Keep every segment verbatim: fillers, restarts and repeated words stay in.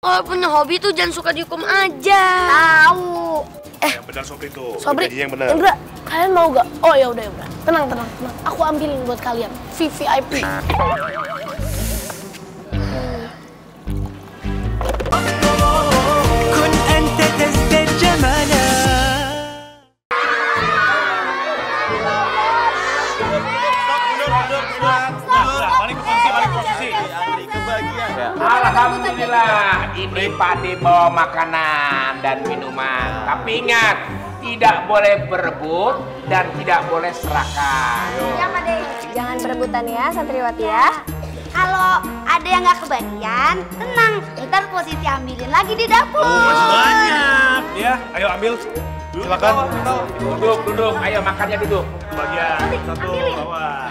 kalau punya hobi tuh jangan suka dihukum aja. Tahu. Eh, yang benar Sobri tuh. Sobri, yang benar. Indra, kalian mau gak? Oh ya udah ya udah. Tenang tenang tenang. Aku ambilin buat kalian. V V I P. Alhamdulillah, ini Pak De bawa makanan dan minuman. Tapi ingat, tidak boleh berebut dan tidak boleh serakah. Ya Pak De. Jangan berebutan ya, santriwati ya. Kalau ada yang nggak kebagian, tenang. Ntar posisi ambilin lagi di dapur. Oh, masih banyak. Ya, ayo ambil. Silakan. Duduk, duduk. Ayo makannya duduk. Bagian satu bawah.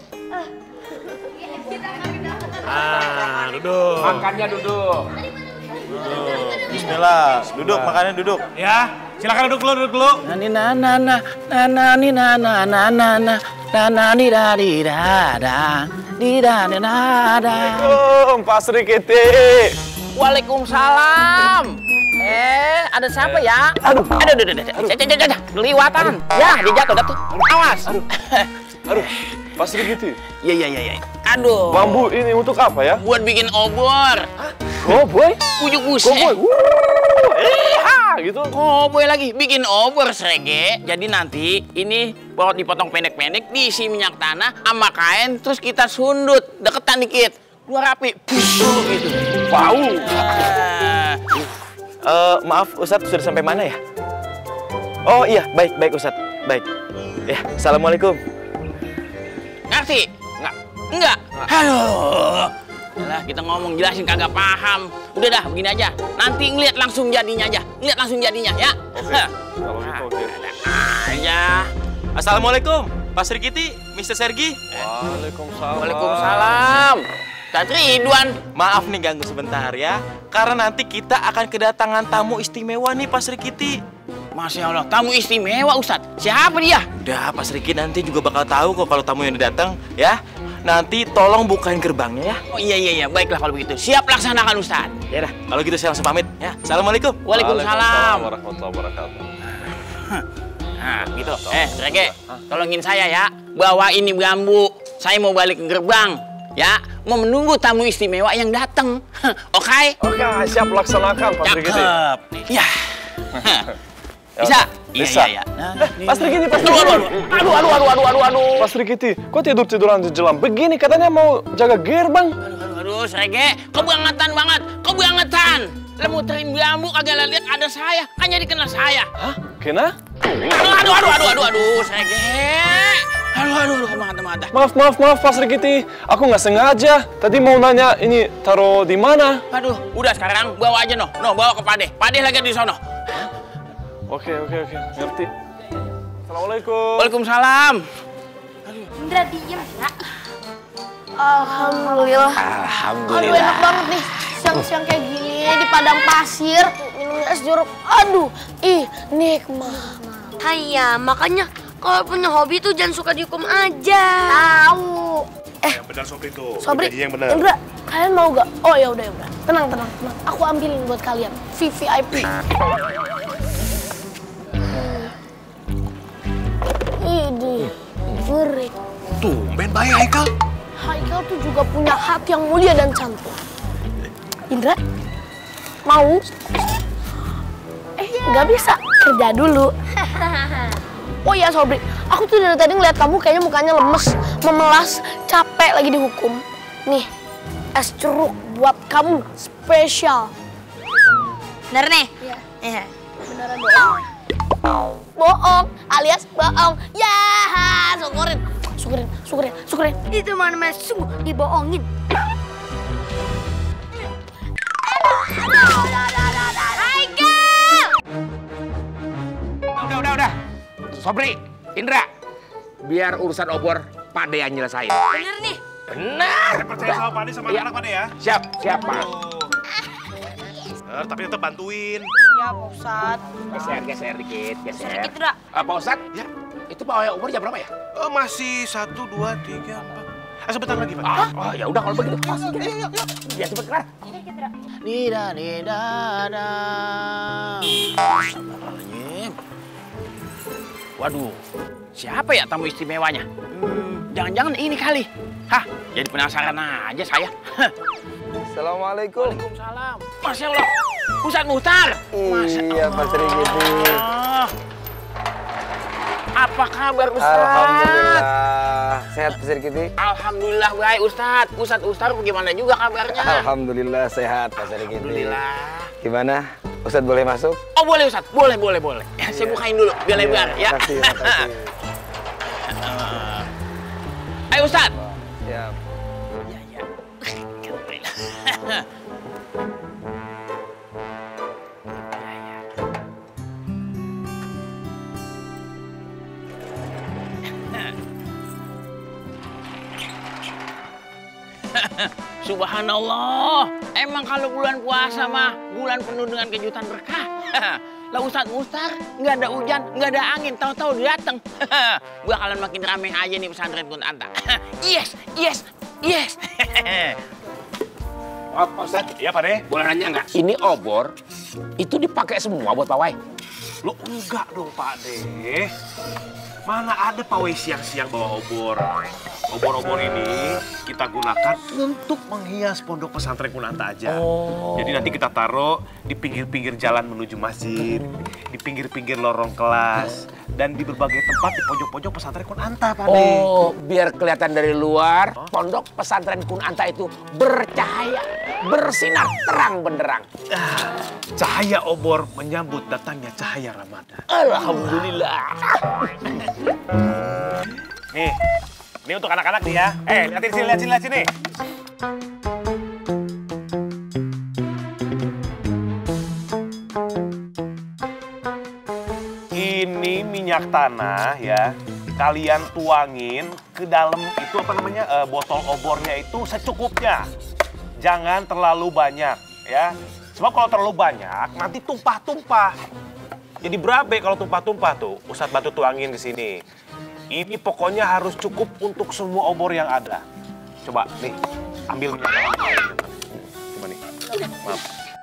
Ah, duduk. Makannya duduk. Duduk. Bismillah. Duduk, makannya duduk. Ya, silakan duduk dulu, duduk dulu. Nani na na na na na ni na na na na na na na ni da di da da di da da da. Assalamualaikum, Pak Sri Kiti. Waalaikumsalam. Eh, ada siapa ya? Aduh, aduh, aduh, aduh, aduh, aduh, aduh, kelewatan. Ya, dia jatuh, jatuh. Awas. Aduh, Pak Sri Kiti. Iya, iya, iya, iya. Aduh. Bambu ini untuk apa ya? Buat bikin obor. Koboy? Ujuk buset. Koboy. Wuh, iya, gitu. Koboy lagi bikin obor Srege. Jadi nanti ini bawa dipotong pendek-pendek, diisi minyak tanah sama kain, terus kita sundut deketan dikit. Keluar api. Pusuh gitu. Wow. Ah. Uh, maaf, Ustadz sudah sampai mana ya? Oh iya, baik, baik Ustadz, baik. Ya, assalamualaikum. Ngerti? Enggak. Enggak. Halo. Yalah, kita ngomong jelasin kagak paham. Udah dah, begini aja. Nanti ngeliat langsung jadinya aja. Ngeliat langsung jadinya ya. Oke. Kalau gitu oke. Aja. Assalamualaikum, Pak Sri Kiti, Mister Sergi. Waalaikumsalam. Waalaikumsalam. Kak Ridwan. Maaf nih ganggu sebentar ya. Karena nanti kita akan kedatangan tamu istimewa nih Pak Sri Kiti. Masya Allah, tamu istimewa Ustadz. Siapa dia? Udah, Pak Sri Kiti nanti juga bakal tahu kok kalau tamu yang datang ya. Nanti tolong bukain gerbangnya ya. Oh iya iya iya, baiklah kalau begitu. Siap laksanakan Ustadz. Ya dah, kalau gitu saya langsung pamit ya. Assalamualaikum. Waalaikumsalam. Warahmatullahi wabarakatuh. Nah, gitu. Eh, Rege, tolongin saya ya. Bawa ini bambu. Saya mau balik ke gerbang. Ya, mau menunggu tamu istimewa yang datang. Oke? Oke, siap laksanakan Pak Sri Kiti. Cakep. Ya. Bisa? Bisa. Iya, iya, iya. Pak Sri Kiti, Pak Sri Kiti. Aduh, aduh, aduh, aduh, aduh, aduh. Pak Sri Kiti, kok tidur-tiduran di jalan begini? Katanya mau jaga gerbang. Aduh, aduh, aduh, Srege, kebangetan banget, kebangetan. Lo muterin bambu kagak lihat ada saya, hanya dikenal saya. Hah? Kena? Aduh, aduh, aduh, aduh, aduh, aduh, Srege. Aduh, aduh, aduh, kebangetan. Maaf, maaf, maaf Pak Sri Kiti. Aku nggak sengaja. Tadi mau nanya ini taruh di mana? Aduh, udah sekarang bawa aja noh, noh bawa ke Pade. Pade lagi di sono. Oke, oke, oke, ngerti. Assalamualaikum. Waalaikumsalam. Indra diem ya. Alhamdulillah. Alhamdulillah. Aduh enak banget nih. Siang-siang kayak gini di padang pasir minum es jeruk. Aduh, ih nikmat. Hayya, makanya kalau punya hobi tuh jangan suka dihukum aja. Tahu. Eh, Yang benar Sobri tuh. Sobri, yang benar. Indra, kalian mau gak? Oh ya udah ya udah. Tenang tenang tenang. Aku ambilin buat kalian V V I P. Ini ngeri. Tumben baik Haikal. Haikal tuh juga punya hati yang mulia dan santun. Indra, mau? Eh, nggak bisa. Kerja dulu. Oh iya Sobri, aku tuh dari tadi ngeliat kamu kayaknya mukanya lemes, memelas, capek lagi dihukum. Nih, es jeruk buat kamu, spesial. Bener nih? Iya. Iya. Beneran bohong. Bohong, alias bohong. Ya, syukurin, syukurin, syukurin, syukurin. Itu mana namanya sungguh dibohongin. Haikal! Udah, udah, udah. Sobri, Indra, biar urusan obor Pak De yang nyelesain. Bener nih. Benar. Saya percaya sama Pak De sama Iya. anak Pak De ya. Siap, siap Pak. Eh, tapi tetap bantuin. Ya, Pak Ustadz. Geser, geser dikit, geser. Sedikit, Indra. Ah, Pak Ustadz, Ya. itu bawa obor jam berapa ya? Oh, masih satu, dua, tiga, empat. Eh, sebentar lagi, Pak. Ah, oh, ya udah kalau begitu. Ayo, yuk, yuk, yuk. Biar cepet kelar. Dida, dida, da. Astagfirullahaladzim. Waduh, siapa ya tamu istimewanya? Hmm, jangan-jangan ini kali. Hah, jadi penasaran aja saya. Assalamualaikum. Waalaikumsalam. Masya Allah, Ustadz Muhtar. Iya, Pak Sri Kiti. Apa kabar Ustadz? Alhamdulillah. Sehat Pak Sri Kiti? Alhamdulillah baik Ustadz. Ustadz Ustadz bagaimana juga kabarnya? Alhamdulillah sehat Pak Sri Kiti. Alhamdulillah. Gimana? Ustadz boleh masuk? Oh boleh Ustadz, boleh boleh boleh. Ya, saya bukain dulu biar lebar ya. Makasih, makasih. Ayo Ustadz. Siap. Ya ya. Subhanallah, emang kalau bulan puasa mah bulan penuh dengan kejutan berkah. Lah Ustadz Muhtar, nggak ada hujan, nggak ada angin, tahu-tahu datang. Bakalan makin ramai aja nih pesantren Kunanta. Yes, yes, yes. Oh, Pak Ustadz. Iya, Pak De. Boleh nanya nggak? Ini obor, itu dipakai semua buat pawai? Lo enggak dong, Pak De. Mana ada pawai siang-siang bawa obor. Obor-obor ini kita gunakan untuk menghias pondok pesantren Kunanta aja. Oh. Jadi nanti kita taruh di pinggir-pinggir jalan menuju masjid, di pinggir-pinggir lorong kelas, dan di berbagai tempat di pojok-pojok pesantren Kunanta, Pak De. Oh, biar kelihatan dari luar, oh? Pondok pesantren Kunanta itu bercahaya, bersinar terang benderang. Ah, cahaya obor menyambut datangnya cahaya Ramadan. Alhamdulillah. Nih, ini untuk anak-anak nih ya. Eh, lihatin sini, lihat sini, lihat sini. Ini minyak tanah ya. Kalian tuangin ke dalam itu apa namanya uh, botol obornya itu secukupnya. Jangan terlalu banyak ya. Sebab kalau terlalu banyak nanti tumpah-tumpah. Jadi berabe kalau tumpah-tumpah tuh. Ustadz bantu tuangin ke sini. Ini pokoknya harus cukup untuk semua obor yang ada. Coba nih, ambil minyak. Coba nih. Maaf.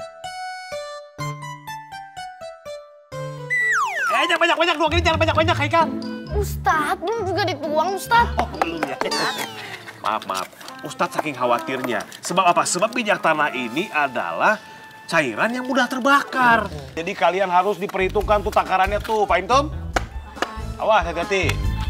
Eh, jangan banyak-banyak dong. Ini jangan banyak-banyak, Haikal. Ustadz, belum juga dituang, Ustadz. Oh, belum ya. Maaf, maaf. Ustadz saking khawatirnya. Sebab apa? Sebab minyak tanah ini adalah cairan yang mudah terbakar. Jadi kalian harus diperhitungkan tuh takarannya tuh, Pak Intom. Awas, hati-hati.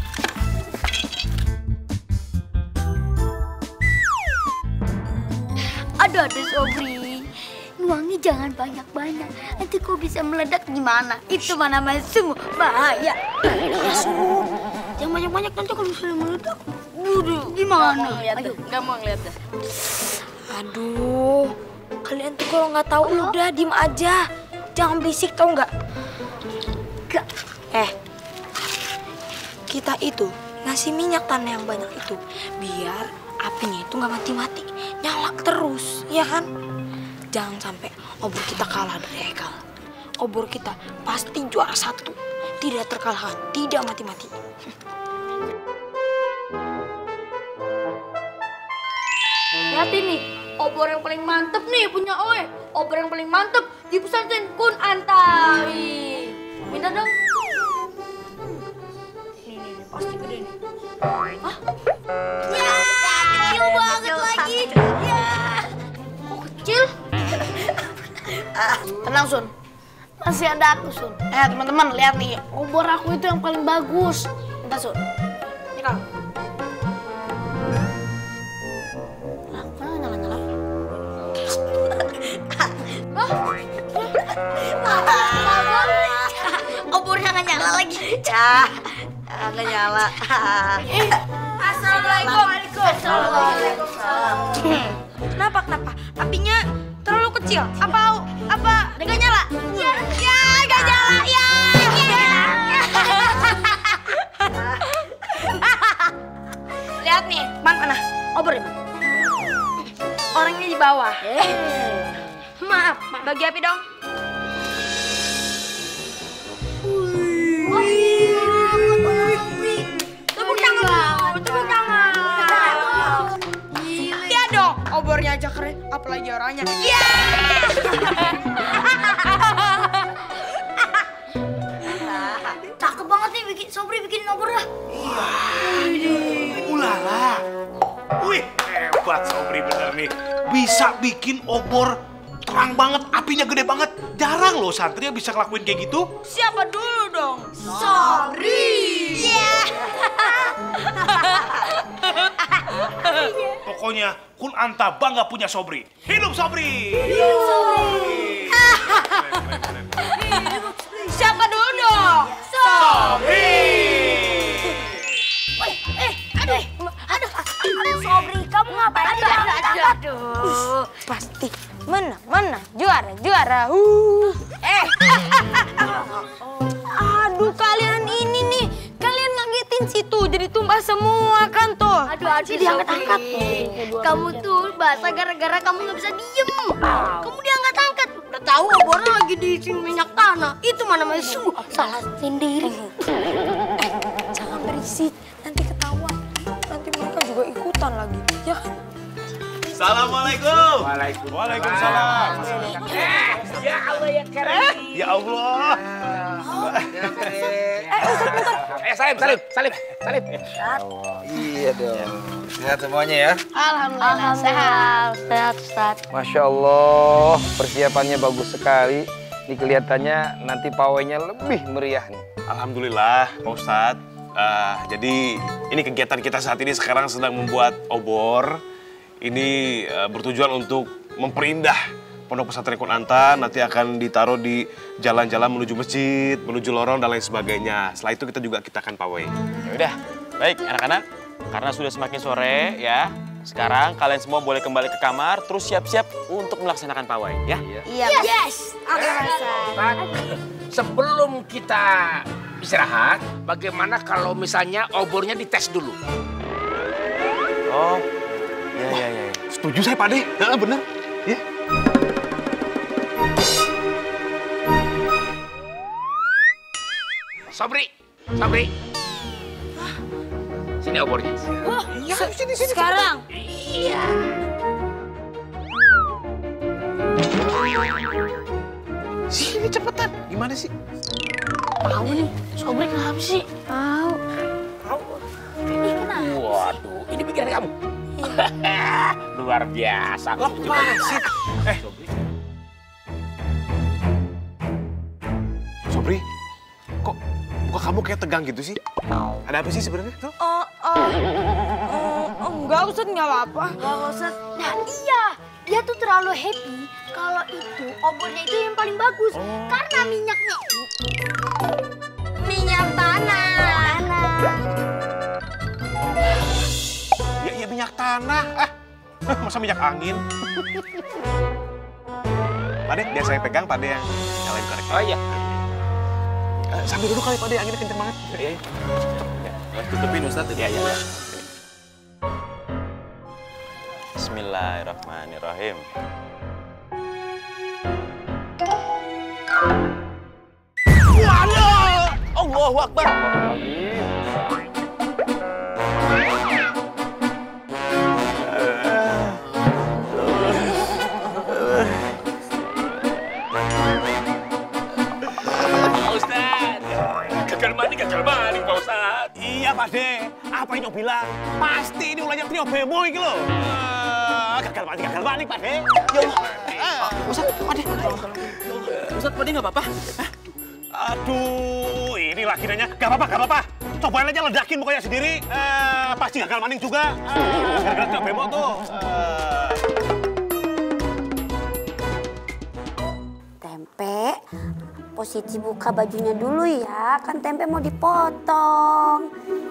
Aduh, aduh, Sobri. Nuangnya jangan banyak-banyak. Nanti kok bisa meledak gimana? Itu mana namanya sungguh bahaya. Jangan banyak-banyak nanti kalau misalnya meledak. Waduh, gimana? Ayo, nggak mau ngeliat dah. Aduh, kalian tuh kalau nggak tahu udah diem aja. Jangan berisik, tau nggak? Gak. Eh, kita itu ngasih minyak tanah yang banyak itu biar apinya itu nggak mati-mati, nyala terus, ya kan? Jangan sampai obor kita kalah dari Haikal. Obor kita pasti juara satu, tidak terkalahkan, tidak mati-mati. Lihat ini, obor yang paling mantep nih punya Oe. Obor yang paling mantep di pesantren Kunanta. Minta dong. Nih, nih, nih, pasti gede nih. Hah? Ya, kecil banget lagi. Ya. Kok kecil? Ah, tenang, Sun. Masih ada aku, Sun. Eh, teman-teman, lihat nih. Obor aku itu yang paling bagus. Bentar, Sun. Ini, Kang. Obornya nggak nyala lagi. Ya, nggak nyala. Eh, Assalamualaikum. Assalamualaikum. Kenapa, kenapa? Apinya terlalu kecil? Apa, apa, nggak nyala? Ya, ya, nggak nyala. Ya, ya. Lihat nih, Man, mana? Obornya, Man. Orangnya di bawah. Maaf, bagi api dong. Tepuk tangan, tepuk tangan. lagi orangnya. Iya. Cakep banget nih bikin Sobri bikinin obornya. Ulala. Wih, hebat Sobri bener nih. Bisa bikin obor terang banget, apinya gede banget. Jarang loh santri yang bisa ngelakuin kayak gitu. Siapa dulu dong? Sobri. Iya. Pokoknya Kun Anta bangga punya Sobri. Hidup Sobri. Hidup Sobri. Siapa dulu dong? Sobri. Eh, aduh, aduh, aduh, Sobri, kamu ngapain? Aduh, aduh, aduh, aduh. Pasti menang, menang, juara, juara. Uh. Eh. Aduh, kalian ini nih, kalian ngagetin situ jadi tumpah semua kan toh. Aduh, aduh, diangkat-angkat. Kamu tuh basah gara-gara kamu nggak bisa diem. Kamu diangkat-angkat. Udah tahu obornya lagi diisiin minyak tanah. Itu mana namanya sungguh salah sendiri. Eh, jangan berisik, nanti ketahuan. Nanti mereka juga ikutan lagi, ya kan? Assalamualaikum. Waalaikumsalam. Waalaikumsalam. Eh, ya Allah ya keren. Ya Allah. Eh, salim, salim, salim, salim. Iya dong. Sehat semuanya ya. Alhamdulillah, sehat. Sehat, Ustaz. Masya Allah, persiapannya bagus sekali. Ini kelihatannya nanti pawainya lebih meriah nih. Alhamdulillah, Pak Ustadz. Uh, jadi ini kegiatan kita saat ini sekarang sedang membuat obor. Ini uh, bertujuan untuk memperindah Pondok Pesantren Kun Anta. Nanti akan ditaruh di jalan-jalan menuju masjid, menuju lorong dan lain sebagainya. Setelah itu kita juga kita akan pawai. Ya udah, baik anak-anak. Karena sudah semakin sore ya. Sekarang kalian semua boleh kembali ke kamar, terus siap-siap untuk melaksanakan pawai ya. Iya. Yes. Oke, Ustaz. Sebelum kita istirahat, bagaimana kalau misalnya obornya dites dulu? Oh, ya ya ya. Setuju saya Pak De, nah, bener. Ya. Sobri, Sobri. Sini obornya. Oh, iya, sini, sini, sekarang. Iya. Sini cepetan. Gimana sih? Tahu nih, Sobri kenapa sih? Tahu. Tahu. Ini kenapa? Waduh, ini pikiran kamu. Luar biasa. Lepasin. Eh, Sobri, kok muka kamu kayak tegang gitu sih? Ada apa sih sebenarnya? Tuh? Oh, oh, oh, enggak Ustaz, enggak apa-apa. Enggak, Ustaz. Nah, iya. Dia tuh terlalu happy kalau itu obornya itu yang paling bagus. Oh. Karena minyaknya itu minyak tanah. Tanah. Ya, ya minyak tanah. Ah, masa minyak angin? Pak De, biar saya pegang, Pak De yang nyalain korek. Oh iya. Uh, sambil duduk kali Pak De, anginnya kenceng banget. Iya, iya. Ya, tutupin Ustadz. Ya, ya, ya. Bismillahirrahmanirrahim. Waduh! Allahu Akbar. Gagal maning, gagal maning, Pak Ustaz. Iya, Pak De. Apa yang bilang? Pasti ini ulahnya trio bemo ini loh. Uh, gagal maning, gagal maning, Pak De. Ya Allah. Ustaz, Pak De. Ustaz, Pak De nggak apa-apa? Aduh, ini lagi nanya. Gak apa-apa, gak apa-apa. Cobain aja ledakin mukanya sendiri. Uh, pasti gagal maning juga. Uh, gara-gara trio bemo tuh. Uh... Tempe, posisi buka bajunya dulu ya. Kan tempe mau dipotong.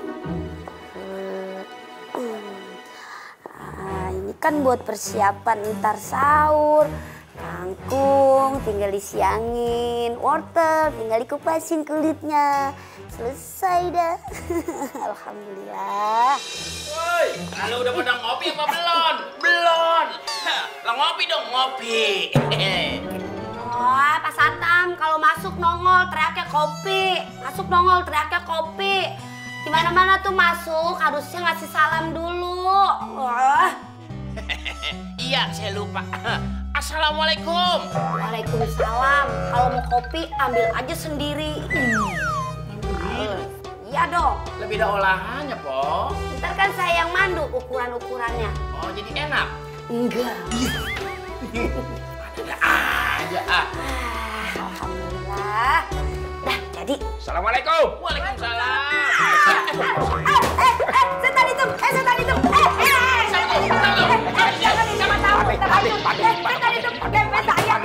Nah, ini kan buat persiapan ntar sahur. Kangkung tinggal disiangin, wortel tinggal dikupasin kulitnya. Selesai dah. Alhamdulillah. Woi, kalau udah pada ngopi apa belum? Belum. Lah ngopi dong, ngopi. Wah, Pak Satam, kalau masuk nongol teriaknya kopi. Masuk nongol teriaknya kopi. Di mana-mana tuh masuk harusnya ngasih salam dulu. Wah. iya, saya lupa. Assalamualaikum. Waalaikumsalam. Kalau mau kopi ambil aja sendiri. Iya dong. Lebih ada olahannya, Po. Ntar kan saya yang mandu ukuran-ukurannya. Oh, jadi enak? Enggak. Ada aja ah. Alhamdulillah. Dah jadi. Assalamualaikum. Waalaikumsalam. Eh, eh, eh, setan itu, eh setan itu, eh, eh, eh, setan itu, eh, jangan jangan tahu, setan itu, eh, setan itu, dempet saya.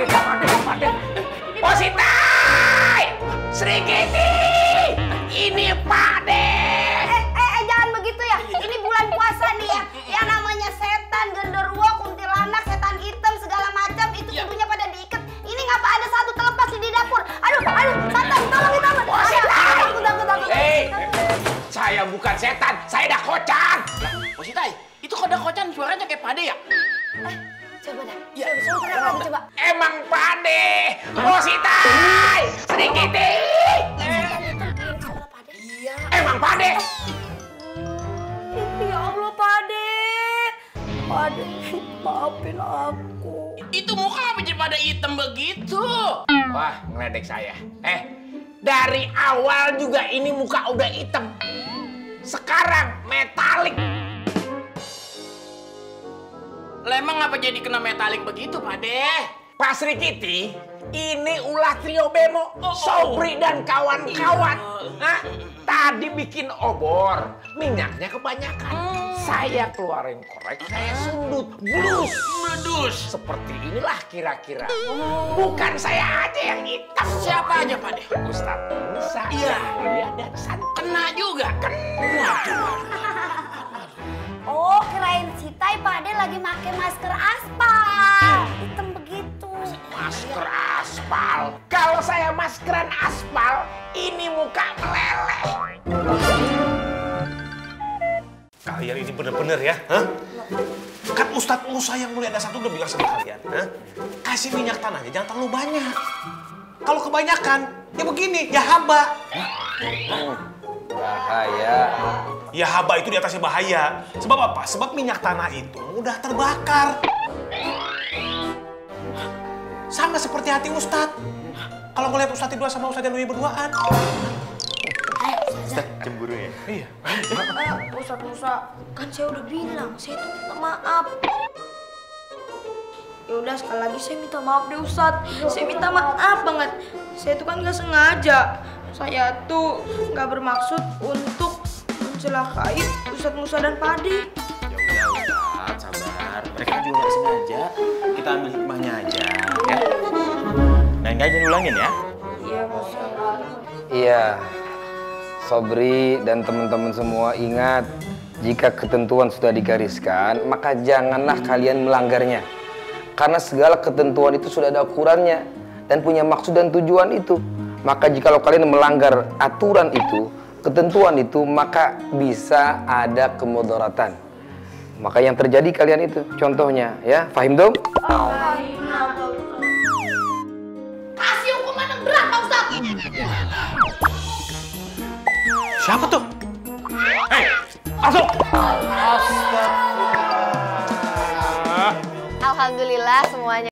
Positai, Sri Kiti, ini Pak De. Eh, eh, eh, jangan begitu ya. Ini bulan puasa nih ya. Yang namanya setan, genderuwo, kuntilanak, setan hitam segala macam itu tubuhnya pada diikat. Ini ngapa ada satu terlepas di dapur? Aduh, aduh, setan, tolong kita. Positai. Takut, takut, takut. Hei, saya bukan setan, saya dakocan. Positai, itu kok dakocan suaranya kayak Pade ya? Eh, coba dah. Ya, coba teriak lagi coba. Emang Pak De. Positai, Sri Kiti. Iya. Emang Pak De. Ya Allah, Pade. Pade, maafin aku. Itu muka apa jadi pada hitam begitu? Wah, ngeledek saya. Eh, dari awal juga ini muka udah hitam. Sekarang metalik. Lah emang ngapa jadi kena metalik begitu, Pade? Pak Sri Kiti, ini ulah trio Bemo, Sobri dan kawan-kawan. Nah, tadi bikin obor, minyaknya kebanyakan. Saya keluarin korek, saya sundut, blus. Medus. Seperti inilah kira-kira. Bukan saya aja yang hitam. Siapa aja, Pade? Ustadz Musa, Iya. Mulia dan Santai. Kena juga. Kena. Oh, kirain si Tai Pade lagi pakai masker aspal. Hitam begitu. Masker aspal. Kalau saya maskeran aspal, ini muka meleleh. Kalian ini bener-bener ya, hah? Kan Ustadz Musa yang mulia ada satu udah bilang sama kalian, hah? Kasih minyak tanahnya jangan terlalu banyak. Kalau kebanyakan, ya begini, ya haba. Bahaya. Ya haba itu di atasnya bahaya. Sebab apa? Sebab minyak tanah itu mudah terbakar. Sama seperti hati Ustadz. Kalau ngeliat Ustadz Ridwan sama Ustadz Yanuri berduaan. Ustadz cemburu ya? Iya. Ustadz Musa, kan saya udah bilang, saya tuh minta maaf. Ya udah sekali lagi saya minta maaf deh Ustadz. Saya minta maaf banget. Saya tuh kan nggak sengaja. Saya tuh nggak bermaksud untuk mencelakai Ustadz Musa dan Pade. Ya udah Ustadz, sabar. Mereka juga nggak sengaja. Kita ambil hikmahnya aja, ya. Dan nggak jangan ulangin ya. Iya, Musa. Iya. Sobri dan teman-teman semua ingat, jika ketentuan sudah digariskan, maka janganlah kalian melanggarnya. Karena segala ketentuan itu sudah ada ukurannya dan punya maksud dan tujuan itu. Maka jikalau kalian melanggar aturan itu, ketentuan itu, maka bisa ada kemudaratan. Maka yang terjadi kalian itu, contohnya ya, fahim dong? Kasih hukuman yang berat, Pak Ustadz. Siapa tuh? Hei, masuk! Alhamdulillah semuanya